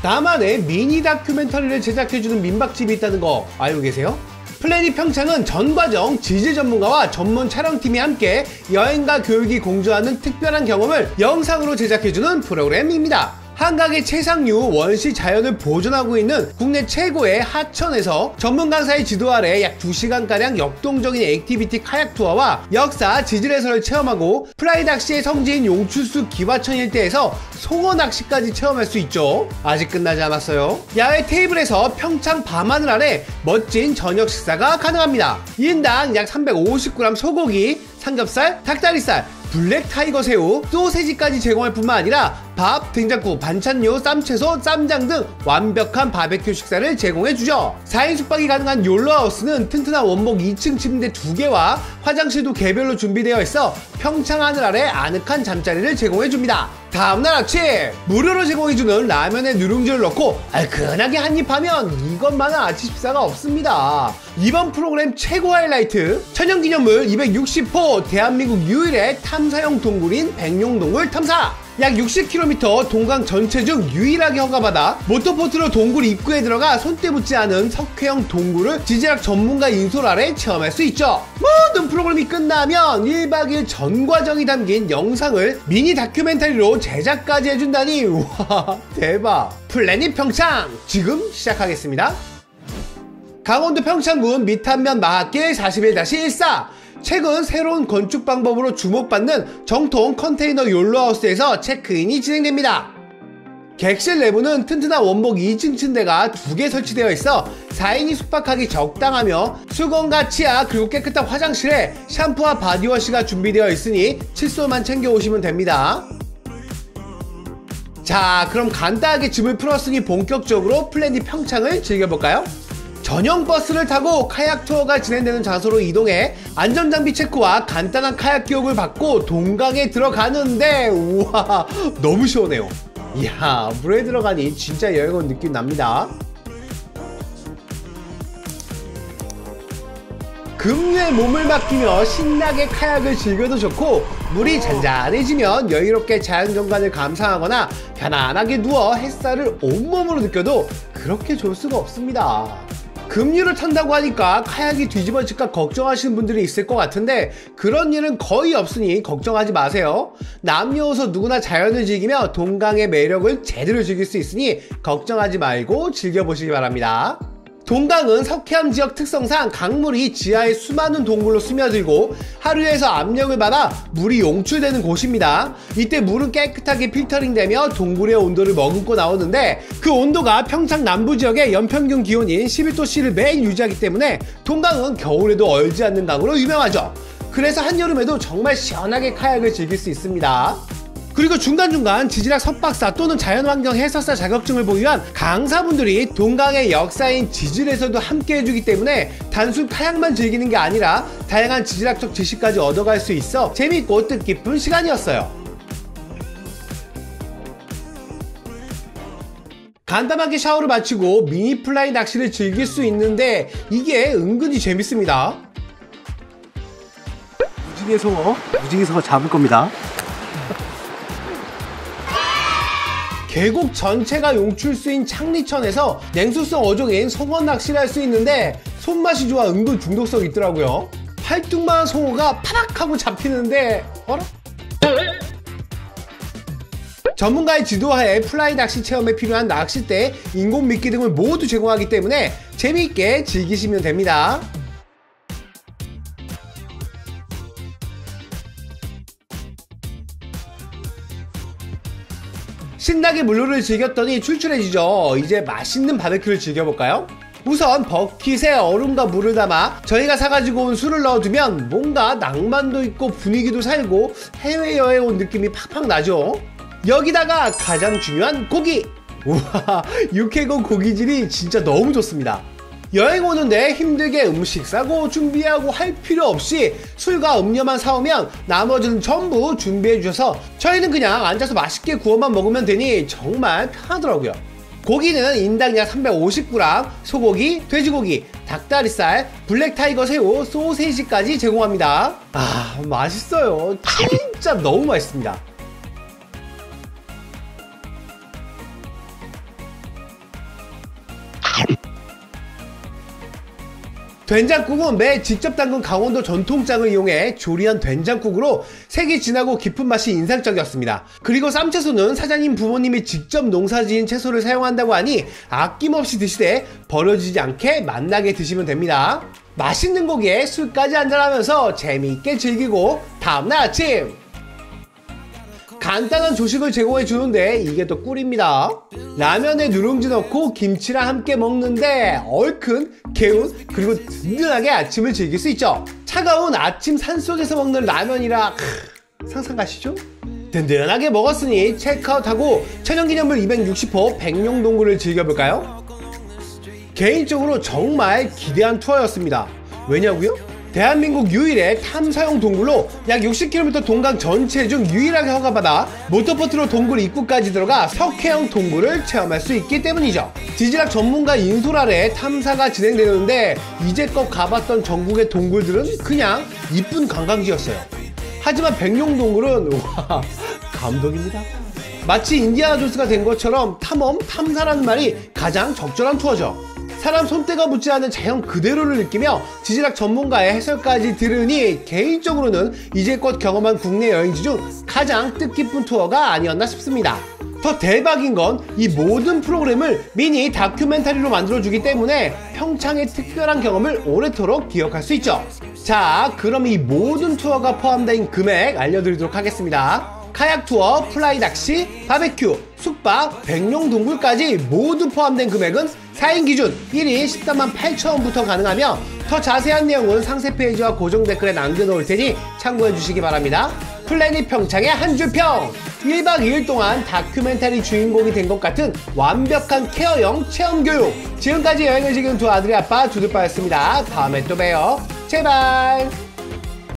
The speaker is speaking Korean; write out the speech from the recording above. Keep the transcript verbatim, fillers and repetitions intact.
나만의 미니 다큐멘터리를 제작해주는 민박집이 있다는 거 알고 계세요? 플래닛 평창은 전 과정 지질 전문가와 전문 촬영팀이 함께 여행과 교육이 공존하는 특별한 경험을 영상으로 제작해주는 프로그램입니다. 한강의 최상류 원시 자연을 보존하고 있는 국내 최고의 하천에서 전문 강사의 지도 아래 약 두 시간가량 역동적인 액티비티 카약 투어와 역사 지질 해설을 체험하고 플라이 낚시의 성지인 용출수 기와천 일대에서 송어 낚시까지 체험할 수 있죠. 아직 끝나지 않았어요. 야외 테이블에서 평창 밤하늘 아래 멋진 저녁 식사가 가능합니다. 일 인당 약 삼백오십 그램 소고기, 삼겹살, 닭다리살, 블랙 타이거 새우, 소세지까지 제공할 뿐만 아니라 밥, 된장국, 반찬류, 쌈채소, 쌈장 등 완벽한 바베큐 식사를 제공해주죠. 사 인 숙박이 가능한 욜로하우스는 튼튼한 원목 이 층 침대 두 개와 화장실도 개별로 준비되어 있어 평창 하늘 아래 아늑한 잠자리를 제공해줍니다. 다음날 아침 무료로 제공해주는 라면에 누룽지를 넣고 얼큰하게 한입하면 이것만한 아침 식사가 없습니다. 이번 프로그램 최고 하이라이트, 천연기념물 이백육십 호 대한민국 유일의 탐사용 동굴인 백룡동굴 탐사. 약 육십 킬로미터 동강 전체 중 유일하게 허가받아 모터보트로 동굴 입구에 들어가 손때 묻지 않은 석회형 동굴을 지질학 전문가 인솔 아래 체험할 수 있죠. 모든 프로그램이 끝나면 일 박 이 일 전 과정이 담긴 영상을 미니 다큐멘터리로 제작까지 해준다니 우와 대박. 플래닛 평창 지금 시작하겠습니다. 강원도 평창군 밑한면 마하길 사십일 일사. 최근 새로운 건축 방법으로 주목받는 정통 컨테이너 욜로하우스에서 체크인이 진행됩니다. 객실 내부는 튼튼한 원목 이 층 침대가 두 개 설치되어 있어 사 인이 숙박하기 적당하며 수건과 치아 그리고 깨끗한 화장실에 샴푸와 바디워시가 준비되어 있으니 칫솔만 챙겨오시면 됩니다. 자, 그럼 간단하게 짐을 풀었으니 본격적으로 플래닛 평창을 즐겨볼까요? 전용 버스를 타고 카약 투어가 진행되는 장소로 이동해 안전장비 체크와 간단한 카약 교육을 받고 동강에 들어가는데 우와 너무 시원해요. 이야 물에 들어가니 진짜 여행 온 느낌 납니다. 급류에 몸을 맡기며 신나게 카약을 즐겨도 좋고 물이 잔잔해지면 여유롭게 자연경관을 감상하거나 편안하게 누워 햇살을 온몸으로 느껴도 그렇게 좋을 수가 없습니다. 급류를 탄다고 하니까 카약이 뒤집어질까 걱정하시는 분들이 있을 것 같은데 그런 일은 거의 없으니 걱정하지 마세요. 남녀노소 누구나 자연을 즐기며 동강의 매력을 제대로 즐길 수 있으니 걱정하지 말고 즐겨보시기 바랍니다. 동강은 석회암 지역 특성상 강물이 지하에 수많은 동굴로 스며들고 하류에서 압력을 받아 물이 용출되는 곳입니다. 이때 물은 깨끗하게 필터링되며 동굴의 온도를 머금고 나오는데 그 온도가 평창 남부 지역의 연평균 기온인 십일 도씨를 매일 유지하기 때문에 동강은 겨울에도 얼지 않는 강으로 유명하죠. 그래서 한여름에도 정말 시원하게 카약을 즐길 수 있습니다. 그리고 중간중간 지질학 석박사 또는 자연환경 해설사 자격증을 보유한 강사분들이 동강의 역사인 지질에서도 함께 해주기 때문에 단순 카약만 즐기는 게 아니라 다양한 지질학적 지식까지 얻어갈 수 있어 재밌고 뜻깊은 시간이었어요. 간단하게 샤워를 마치고 미니 플라이 낚시를 즐길 수 있는데 이게 은근히 재밌습니다. 무지개 송어, 무지개 송어 잡을 겁니다. 계곡 전체가 용출수인 창리천에서 냉수성 어종인 송어 낚시를 할 수 있는데 손맛이 좋아 은근 중독성이 있더라고요. 팔뚝만한 송어가 파닥 하고 잡히는데 어라? 전문가의 지도하에 플라이 낚시 체험에 필요한 낚싯대, 인공 미끼 등을 모두 제공하기 때문에 재미있게 즐기시면 됩니다. 신나게 물놀이를 즐겼더니 출출해지죠. 이제 맛있는 바베큐를 즐겨볼까요? 우선 버킷에 얼음과 물을 담아 저희가 사가지고 온 술을 넣어두면 뭔가 낭만도 있고 분위기도 살고 해외여행 온 느낌이 팍팍 나죠. 여기다가 가장 중요한 고기! 우와 육해공 고기질이 진짜 너무 좋습니다. 여행 오는데 힘들게 음식 싸고 준비하고 할 필요 없이 술과 음료만 사오면 나머지는 전부 준비해 주셔서 저희는 그냥 앉아서 맛있게 구워만 먹으면 되니 정말 편하더라고요. 고기는 인당 약 삼백오십 그램, 소고기, 돼지고기, 닭다리살, 블랙 타이거 새우, 소세지까지 제공합니다. 아 맛있어요. 진짜 너무 맛있습니다. 된장국은 매 직접 담근 강원도 전통장을 이용해 조리한 된장국으로 색이 진하고 깊은 맛이 인상적이었습니다. 그리고 쌈채소는 사장님 부모님이 직접 농사지은 채소를 사용한다고 하니 아낌없이 드시되 버려지지 않게 맛나게 드시면 됩니다. 맛있는 고기에 술까지 한잔하면서 재미있게 즐기고 다음날 아침 간단한 조식을 제공해 주는데 이게 또 꿀입니다. 라면에 누룽지 넣고 김치랑 함께 먹는데 얼큰, 개운, 그리고 든든하게 아침을 즐길 수 있죠. 차가운 아침 산속에서 먹는 라면이라 크, 상상 가시죠? 든든하게 먹었으니 체크아웃하고 천연기념물 이백육십 호 백룡동굴을 즐겨볼까요? 개인적으로 정말 기대한 투어였습니다. 왜냐고요? 대한민국 유일의 탐사용 동굴로 약 육십 킬로미터 동강 전체 중 유일하게 허가받아 모터보트로 동굴 입구까지 들어가 석회형 동굴을 체험할 수 있기 때문이죠. 지질학 전문가 인솔 아래 탐사가 진행되는데 이제껏 가봤던 전국의 동굴들은 그냥 이쁜 관광지였어요. 하지만 백룡동굴은 와 감동입니다. 마치 인디아나 존스가 된 것처럼 탐험, 탐사라는 말이 가장 적절한 투어죠. 사람 손때가 묻지 않은 자연 그대로를 느끼며 지질학 전문가의 해설까지 들으니 개인적으로는 이제껏 경험한 국내 여행지 중 가장 뜻깊은 투어가 아니었나 싶습니다. 더 대박인 건 이 모든 프로그램을 미니 다큐멘터리로 만들어주기 때문에 평창의 특별한 경험을 오래도록 기억할 수 있죠. 자, 그럼 이 모든 투어가 포함된 금액 알려드리도록 하겠습니다. 카약 투어, 플라이 낚시, 바베큐, 숙박, 백룡동굴까지 모두 포함된 금액은 사 인 기준 일 인 십사만 팔천 원부터 가능하며 더 자세한 내용은 상세 페이지와 고정 댓글에 남겨놓을 테니 참고해 주시기 바랍니다. 플래닛 평창의 한 줄 평! 일 박 이 일 동안 다큐멘터리 주인공이 된 것 같은 완벽한 케어형 체험교육! 지금까지 여행을 즐기는 두 아들의 아빠 두들빠였습니다. 다음에 또 봬요. 제발!